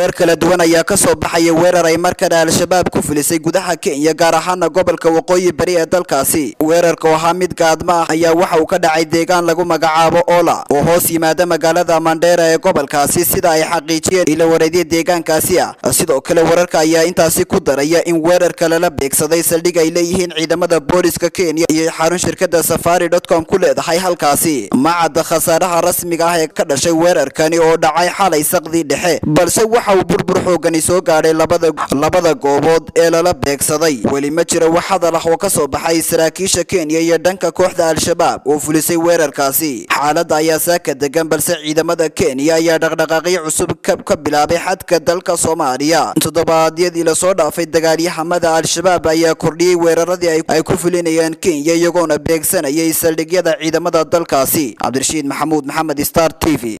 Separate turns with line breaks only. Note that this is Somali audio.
warar kala duwan ayaa ka soo baxay weerar ay markale al-shabaab ku filisay gudaha Kenya gaar ahaan gobolka waqooyi bari ee dalkaasi. weerarka waxa mid gaadma ah ayaa waxa uu ka dhacay deegaan lagu magacaabo Ola oo hoos yimaada magaalada Mandera ee gobolkaasi sida ay xaqiijiyeen ila wareedii deegaankaasi ah. sidoo kale wararka ayaa intaasi ku daraya in weerarka la beegsaday saldhig ay leeyihiin ciidamada booliska Kenya iyo xarun shirkadda Safari.com ku leedahay halkaasi. macad khasaaraha rasmiga ah ee ka dhashay weerarkani oo dhacay xalay saqdi dhexe balse waxa uu burbur xoogan soo gaaray labada goobood ee la beegsaday. wali ma jiro wax hadal ah oo ka soo baxay saraakiisha Kenya iyo dhanka kooxda al-shabaab oo fulisay weerarkaasi. xaaladda ayaa saaka degan balse ciidamada Kenya ayaa dhaqdhaqaaqyo cusub ka bilaabay xadka dalka Soomaaliya. toddobaadyadii la soo dhaafay dagaalyahanada al-shabaab ayaa kordhiyay weeraradii ay ku fulinayaan Kenya iyagoona beegsanayay saldhigyada ciidamada dalkaasi. Cabdirashiid Maxamuud Maxamed, Star TV.